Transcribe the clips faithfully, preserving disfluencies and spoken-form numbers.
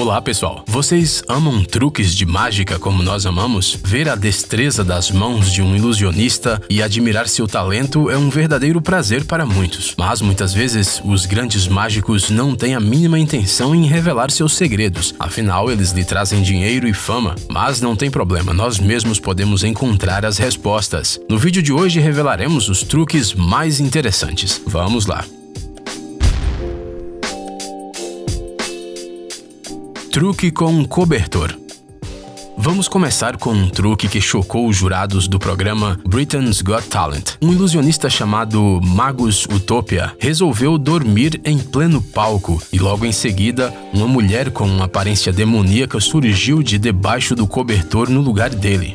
Olá pessoal, vocês amam truques de mágica como nós amamos? Ver a destreza das mãos de um ilusionista e admirar seu talento é um verdadeiro prazer para muitos. Mas muitas vezes os grandes mágicos não têm a mínima intenção em revelar seus segredos, afinal eles lhe trazem dinheiro e fama. Mas não tem problema, nós mesmos podemos encontrar as respostas. No vídeo de hoje revelaremos os truques mais interessantes. Vamos lá! Truque com um cobertor. Vamos começar com um truque que chocou os jurados do programa Britain's Got Talent. Um ilusionista chamado Magus Utopia resolveu dormir em pleno palco e logo em seguida, uma mulher com uma aparência demoníaca surgiu de debaixo do cobertor no lugar dele.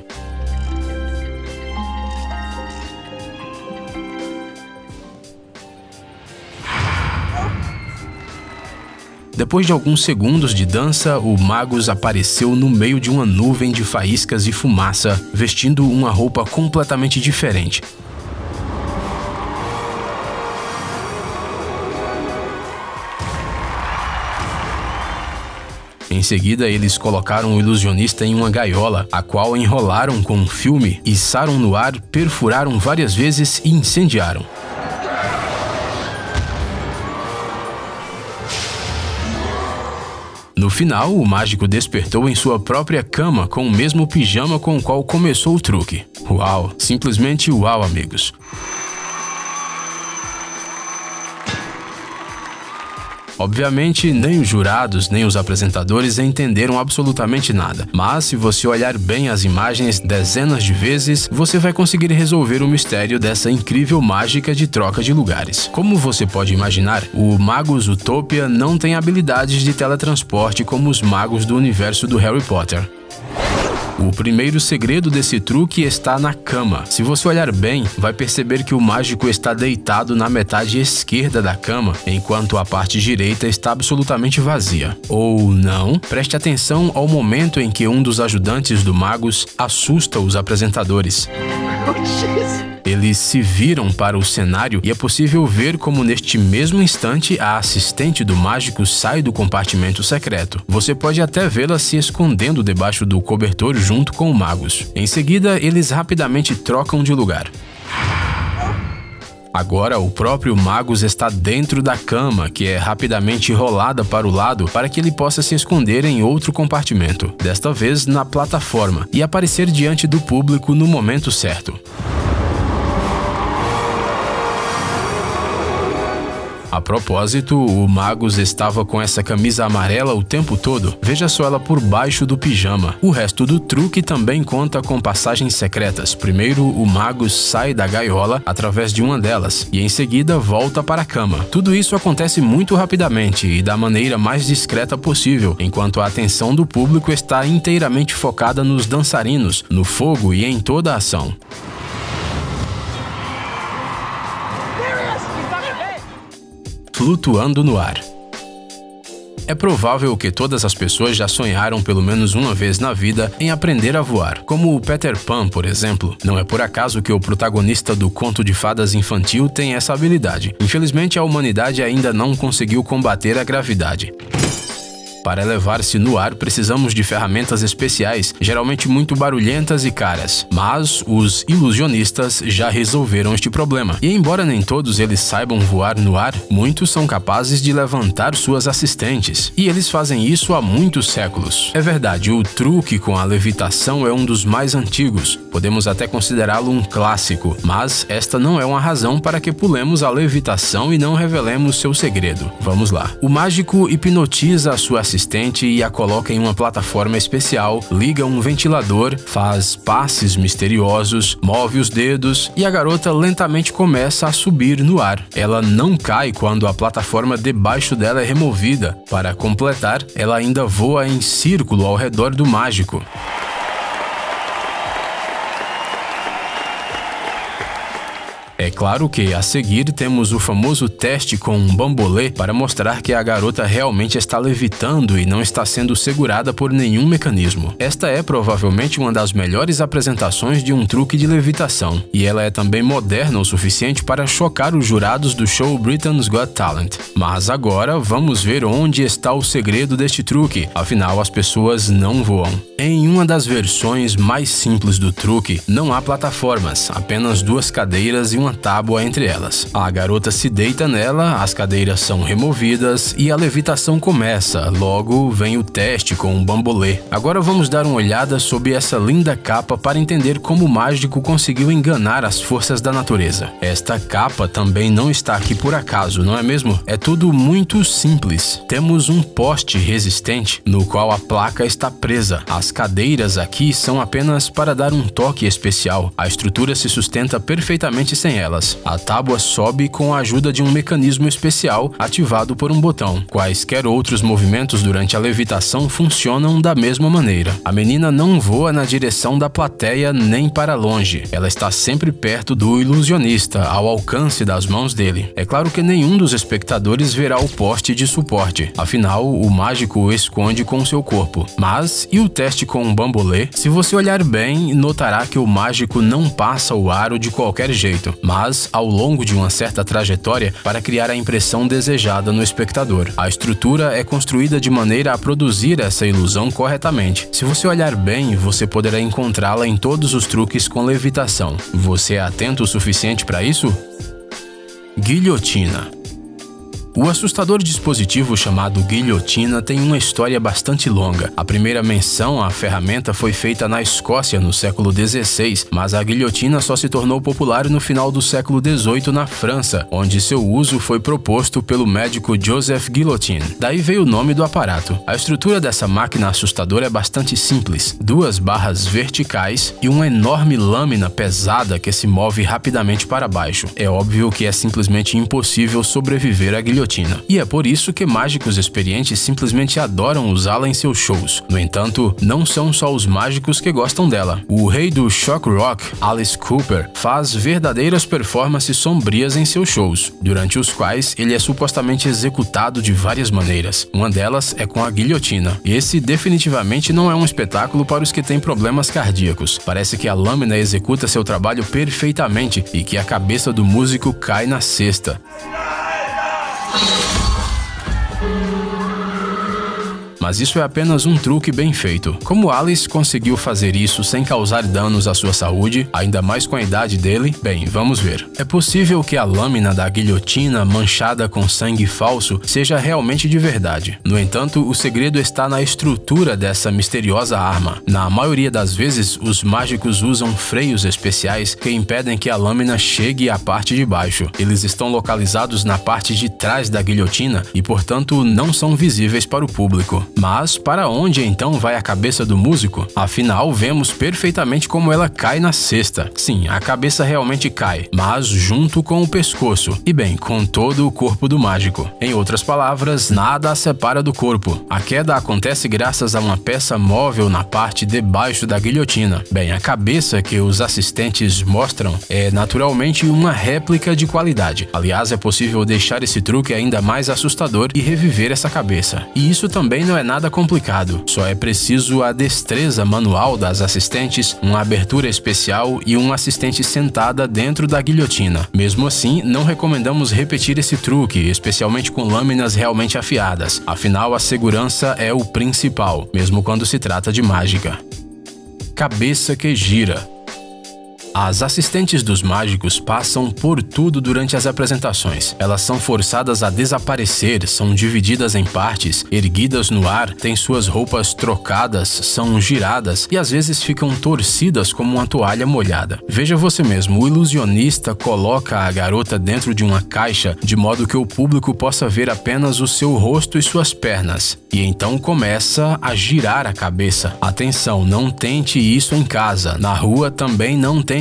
Depois de alguns segundos de dança, o Magus apareceu no meio de uma nuvem de faíscas e fumaça, vestindo uma roupa completamente diferente. Em seguida, eles colocaram o ilusionista em uma gaiola, a qual enrolaram com um filme, içaram no ar, perfuraram várias vezes e incendiaram. No final, o mágico despertou em sua própria cama com o mesmo pijama com o qual começou o truque. Uau! Simplesmente uau, amigos! Obviamente, nem os jurados nem os apresentadores entenderam absolutamente nada, mas se você olhar bem as imagens dezenas de vezes, você vai conseguir resolver o mistério dessa incrível mágica de troca de lugares. Como você pode imaginar, o Magus Utopia não tem habilidades de teletransporte como os magos do universo do Harry Potter. O primeiro segredo desse truque está na cama. Se você olhar bem, vai perceber que o mágico está deitado na metade esquerda da cama, enquanto a parte direita está absolutamente vazia. Ou não? Preste atenção ao momento em que um dos ajudantes do Magus assusta os apresentadores. Eles se viram para o cenário e é possível ver como neste mesmo instante a assistente do mágico sai do compartimento secreto. Você pode até vê-la se escondendo debaixo do cobertor junto com o Magus. Em seguida, eles rapidamente trocam de lugar. Agora, o próprio Magus está dentro da cama, que é rapidamente rolada para o lado para que ele possa se esconder em outro compartimento, desta vez na plataforma, e aparecer diante do público no momento certo. A propósito, o Magus estava com essa camisa amarela o tempo todo. Veja só ela por baixo do pijama. O resto do truque também conta com passagens secretas. Primeiro, o Magus sai da gaiola através de uma delas e em seguida volta para a cama. Tudo isso acontece muito rapidamente e da maneira mais discreta possível, enquanto a atenção do público está inteiramente focada nos dançarinos, no fogo e em toda a ação. Flutuando no ar. É provável que todas as pessoas já sonharam pelo menos uma vez na vida em aprender a voar, como o Peter Pan, por exemplo. Não é por acaso que o protagonista do conto de fadas infantil tem essa habilidade. Infelizmente, a humanidade ainda não conseguiu combater a gravidade. Para elevar-se no ar, precisamos de ferramentas especiais, geralmente muito barulhentas e caras. Mas os ilusionistas já resolveram este problema. E embora nem todos eles saibam voar no ar, muitos são capazes de levantar suas assistentes. E eles fazem isso há muitos séculos. É verdade, o truque com a levitação é um dos mais antigos. Podemos até considerá-lo um clássico. Mas esta não é uma razão para que pulemos a levitação e não revelemos seu segredo. Vamos lá. O mágico hipnotiza a sua assistente e a coloca em uma plataforma especial, liga um ventilador, faz passes misteriosos, move os dedos e a garota lentamente começa a subir no ar. Ela não cai quando a plataforma debaixo dela é removida. Para completar, ela ainda voa em círculo ao redor do mágico. É claro que, a seguir, temos o famoso teste com um bambolê para mostrar que a garota realmente está levitando e não está sendo segurada por nenhum mecanismo. Esta é provavelmente uma das melhores apresentações de um truque de levitação, e ela é também moderna o suficiente para chocar os jurados do show Britain's Got Talent. Mas agora vamos ver onde está o segredo deste truque, afinal as pessoas não voam. Em uma das versões mais simples do truque, não há plataformas, apenas duas cadeiras e uma tábua entre elas. A garota se deita nela, as cadeiras são removidas e a levitação começa, logo vem o teste com um bambolê. Agora vamos dar uma olhada sob essa linda capa para entender como o mágico conseguiu enganar as forças da natureza. Esta capa também não está aqui por acaso, não é mesmo? É tudo muito simples. Temos um poste resistente no qual a placa está presa. As cadeiras aqui são apenas para dar um toque especial. A estrutura se sustenta perfeitamente sem elas. A tábua sobe com a ajuda de um mecanismo especial ativado por um botão. Quaisquer outros movimentos durante a levitação funcionam da mesma maneira. A menina não voa na direção da plateia nem para longe. Ela está sempre perto do ilusionista, ao alcance das mãos dele. É claro que nenhum dos espectadores verá o poste de suporte. Afinal, o mágico o esconde com seu corpo. Mas, e o teste com um bambolê? Se você olhar bem, notará que o mágico não passa o aro de qualquer jeito, mas ao longo de uma certa trajetória para criar a impressão desejada no espectador. A estrutura é construída de maneira a produzir essa ilusão corretamente. Se você olhar bem, você poderá encontrá-la em todos os truques com levitação. Você é atento o suficiente para isso? Guilhotina. O assustador dispositivo chamado guilhotina tem uma história bastante longa. A primeira menção à ferramenta foi feita na Escócia no século dezesseis, mas a guilhotina só se tornou popular no final do século dezoito na França, onde seu uso foi proposto pelo médico Joseph Guillotin. Daí veio o nome do aparato. A estrutura dessa máquina assustadora é bastante simples. Duas barras verticais e uma enorme lâmina pesada que se move rapidamente para baixo. É óbvio que é simplesmente impossível sobreviver à guilhotina. E é por isso que mágicos experientes simplesmente adoram usá-la em seus shows. No entanto, não são só os mágicos que gostam dela. O rei do shock rock, Alice Cooper, faz verdadeiras performances sombrias em seus shows, durante os quais ele é supostamente executado de várias maneiras. Uma delas é com a guilhotina. Esse definitivamente não é um espetáculo para os que têm problemas cardíacos. Parece que a lâmina executa seu trabalho perfeitamente e que a cabeça do músico cai na cesta. Mas isso é apenas um truque bem feito. Como Alice conseguiu fazer isso sem causar danos à sua saúde, ainda mais com a idade dele? Bem, vamos ver. É possível que a lâmina da guilhotina manchada com sangue falso seja realmente de verdade. No entanto, o segredo está na estrutura dessa misteriosa arma. Na maioria das vezes, os mágicos usam freios especiais que impedem que a lâmina chegue à parte de baixo. Eles estão localizados na parte de trás da guilhotina e, portanto, não são visíveis para o público. Mas para onde então vai a cabeça do músico? Afinal, vemos perfeitamente como ela cai na cesta. Sim, a cabeça realmente cai, mas junto com o pescoço. E bem, com todo o corpo do mágico. Em outras palavras, nada a separa do corpo. A queda acontece graças a uma peça móvel na parte debaixo da guilhotina. Bem, a cabeça que os assistentes mostram é naturalmente uma réplica de qualidade. Aliás, é possível deixar esse truque ainda mais assustador e reviver essa cabeça. E isso também não é nada complicado, só é preciso a destreza manual das assistentes, uma abertura especial e um assistente sentada dentro da guilhotina. Mesmo assim, não recomendamos repetir esse truque, especialmente com lâminas realmente afiadas. Afinal, a segurança é o principal, mesmo quando se trata de mágica. Cabeça que gira. As assistentes dos mágicos passam por tudo durante as apresentações. Elas são forçadas a desaparecer, são divididas em partes, erguidas no ar, têm suas roupas trocadas, são giradas e às vezes ficam torcidas como uma toalha molhada. Veja você mesmo, o ilusionista coloca a garota dentro de uma caixa de modo que o público possa ver apenas o seu rosto e suas pernas. E então começa a girar a cabeça. Atenção, não tente isso em casa. Na rua também não tente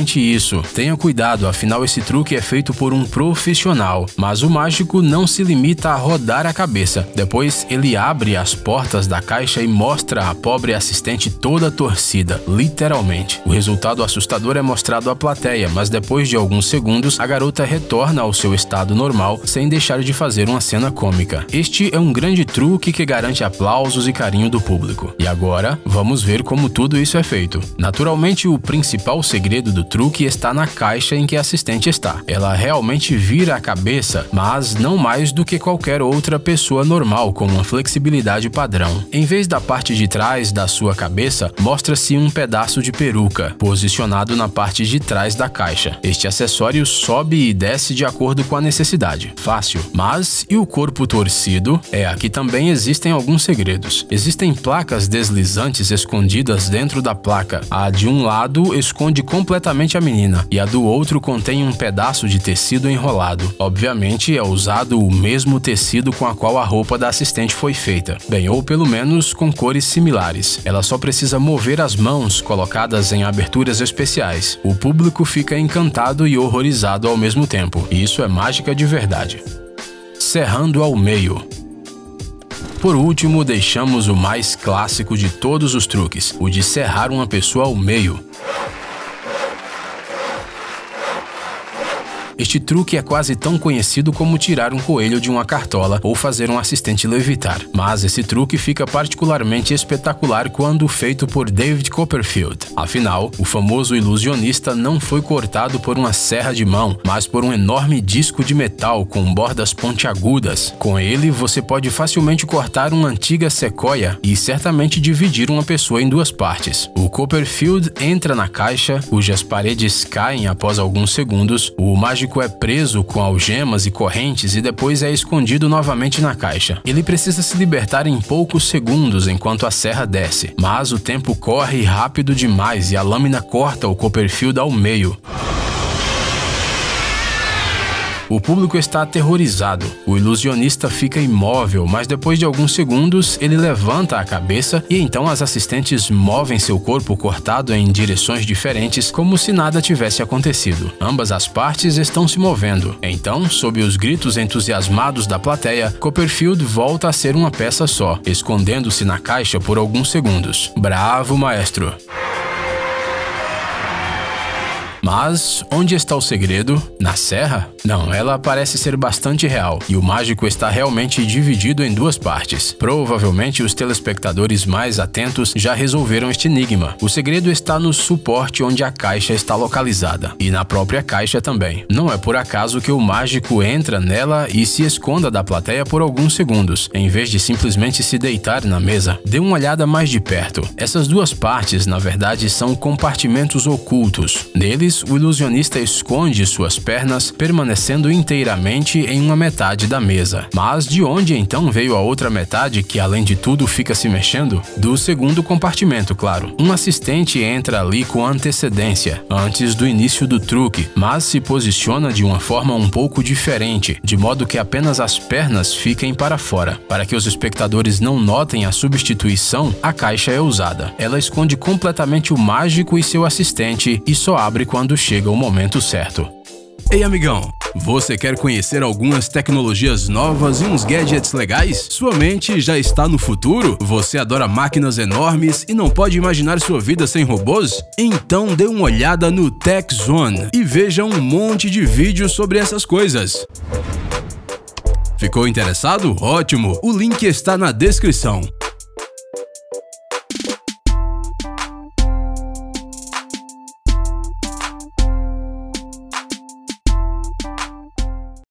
somente isso. Tenha cuidado, afinal esse truque é feito por um profissional. Mas o mágico não se limita a rodar a cabeça. Depois ele abre as portas da caixa e mostra a pobre assistente toda torcida, literalmente. O resultado assustador é mostrado à plateia, mas depois de alguns segundos a garota retorna ao seu estado normal sem deixar de fazer uma cena cômica. Este é um grande truque que garante aplausos e carinho do público. E agora, vamos ver como tudo isso é feito. Naturalmente, o principal segredo do truque está na caixa em que a assistente está. Ela realmente vira a cabeça, mas não mais do que qualquer outra pessoa normal com uma flexibilidade padrão. Em vez da parte de trás da sua cabeça, mostra-se um pedaço de peruca, posicionado na parte de trás da caixa. Este acessório sobe e desce de acordo com a necessidade. Fácil. Mas e o corpo torcido? É, aqui também existem alguns segredos. Existem placas deslizantes escondidas dentro da placa. A de um lado esconde completamente a menina e a do outro contém um pedaço de tecido enrolado. Obviamente é usado o mesmo tecido com a qual a roupa da assistente foi feita. Bem, ou pelo menos com cores similares. Ela só precisa mover as mãos colocadas em aberturas especiais. O público fica encantado e horrorizado ao mesmo tempo. E isso é mágica de verdade. Serrando ao meio. Por último, deixamos o mais clássico de todos os truques, o de serrar uma pessoa ao meio. Este truque é quase tão conhecido como tirar um coelho de uma cartola ou fazer um assistente levitar. Mas esse truque fica particularmente espetacular quando feito por David Copperfield. Afinal, o famoso ilusionista não foi cortado por uma serra de mão, mas por um enorme disco de metal com bordas pontiagudas. Com ele, você pode facilmente cortar uma antiga sequoia e certamente dividir uma pessoa em duas partes. O Copperfield entra na caixa, cujas paredes caem após alguns segundos. O mágico é preso com algemas e correntes e depois é escondido novamente na caixa. Ele precisa se libertar em poucos segundos enquanto a serra desce, mas o tempo corre rápido demais e a lâmina corta o Copperfield ao meio. O público está aterrorizado. O ilusionista fica imóvel, mas depois de alguns segundos, ele levanta a cabeça e então as assistentes movem seu corpo cortado em direções diferentes, como se nada tivesse acontecido. Ambas as partes estão se movendo. Então, sob os gritos entusiasmados da plateia, Copperfield volta a ser uma peça só, escondendo-se na caixa por alguns segundos. Bravo, maestro! Mas onde está o segredo? Na serra? Não, ela parece ser bastante real, e o mágico está realmente dividido em duas partes. Provavelmente os telespectadores mais atentos já resolveram este enigma. O segredo está no suporte onde a caixa está localizada, e na própria caixa também. Não é por acaso que o mágico entra nela e se esconda da plateia por alguns segundos, em vez de simplesmente se deitar na mesa. Dê uma olhada mais de perto. Essas duas partes, na verdade, são compartimentos ocultos. Neles, o ilusionista esconde suas pernas, permanecendo inteiramente em uma metade da mesa. Mas de onde então veio a outra metade que, além de tudo, fica se mexendo? Do segundo compartimento, claro. Um assistente entra ali com antecedência, antes do início do truque, mas se posiciona de uma forma um pouco diferente, de modo que apenas as pernas fiquem para fora. Para que os espectadores não notem a substituição, a caixa é usada. Ela esconde completamente o mágico e seu assistente e só abre quando chega o momento certo. Ei, amigão! Você quer conhecer algumas tecnologias novas e uns gadgets legais? Sua mente já está no futuro? Você adora máquinas enormes e não pode imaginar sua vida sem robôs? Então dê uma olhada no Tech Zone e veja um monte de vídeos sobre essas coisas. Ficou interessado? Ótimo! O link está na descrição.